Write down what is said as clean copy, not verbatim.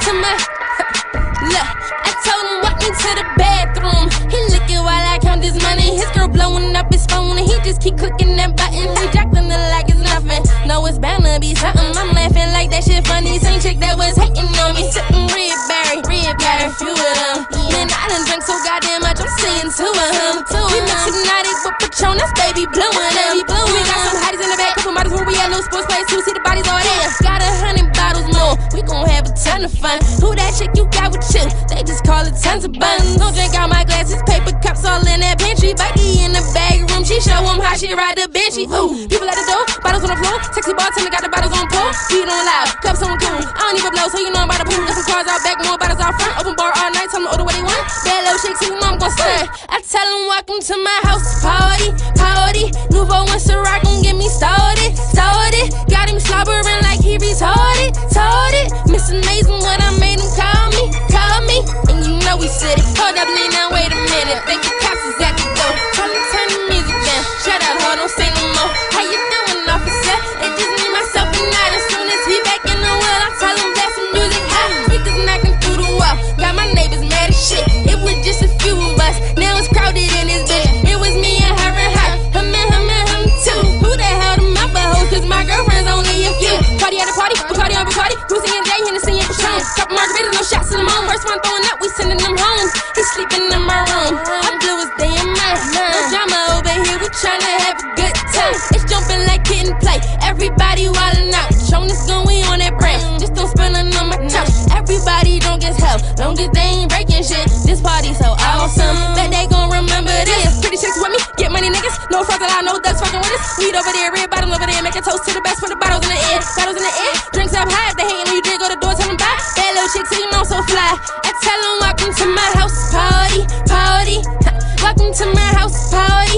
to my look. I told him walk me to the bathroom. He looking while I count this money. His girl blowing up his phone and he just keep clicking that button. He jacking it like it's nothing. No, it's bound to be something. I'm laughing like that shit funny. Same chick that was hating on me, sipping red berry, got a few of them. Man, I done drank so goddamn much, I'm seeing two of them. We mix hypnotic with Patron, that's baby blowing them. We got some hotties in the back, couple models where we at, no sports place, too. See the bodies all there. Got 100 bottles more, we gon' have a ton of fun. Who that chick you got with you? They just call it tons of buns. Don't drink out my glasses, paper cups all in that pantry. Buddy in the bag room, she show him how she ride the benchy. Ooh, people at the door, bottles on the floor. Sexy bartender got the bottles on pull. Beat on loud, cups on cool. I don't even blow, so you know I'm about to pull. Got some cars out back, more bottles out front. Open bar all night, tell them order what they want. Bad little shake, so you know I'm gon' stun. I tell them welcome to my house party, party. Nouveau and Ciroc gon' get me started, started. Got him slobbering like he retarded, retarded. Miss Amazing what I made him call me. And you know we said it. Hold up, lean down, wait a minute. Think the cops is at the door. Tell him turn the music down. Shut up, hold don't say no more. How you doing, officer? It just me, myself, and I. As soon as he back in the world, I tell him blast some music high. Speakers knocking through the wall. Got my neighbors mad as shit. It was just a few of us. Now it's crowded in this bitch. It was me and her and her. Him too. Who the hell them other hoes? Cause my girlfriend's only a few. Party at a party, Bacardi on Bacardi. Brucey and Jay, Hennessy and Patron. Couple margaritas, no shots to the moon. First one throwing up, we sending them home. He sleeping in my room. I'm blue as day and night. No drama over here, we tryna have a good time. It's jumping like kid and play. Everybody wildin' out. Jonas going on that brand. Just don't spill on my couch. Everybody drunk as hell. Long as they ain't breaking shit. This party so awesome. Bet they gon' remember this. Pretty chicks with me, get money niggas. No frogs allowed, no ducks fucking with us. Weed over there, red bottom over there. Make a toast to the best, put the bottles in the air. Bottles in the air, drinks up high. If they hatin' when you drink, go to the door, tell them bye. Bad little chicks, so you know I'm so fly. I tell them welcome to my house party, party. Welcome to my house party.